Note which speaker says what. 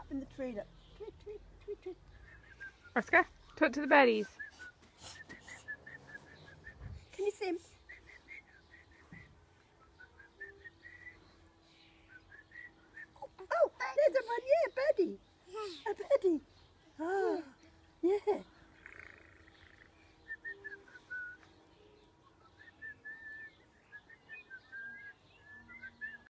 Speaker 1: up in the tree. Look. Tweet, tweet, tweet, tweet.
Speaker 2: Oscar, talk to the birdies.
Speaker 1: Can you see him? Oh, there's a one, yeah, birdie. A birdie.